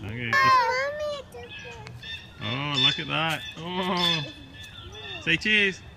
Okay. Oh, look at that. Oh. Say cheese.